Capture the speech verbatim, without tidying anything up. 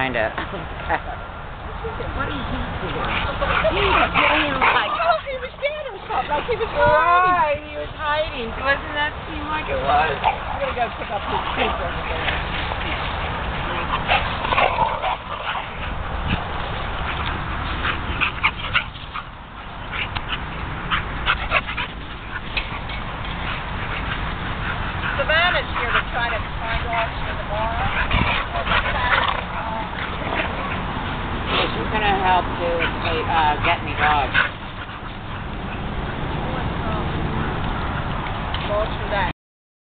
find it. What is he doing? He was doing like, oh, he was dead or something. Like he was hiding. Right, he was hiding. Doesn't that seem like it was? I'm going to go pick up his kids over there. Savannah's here to try to find off for tomorrow. She's going to help do uh, get me dogs.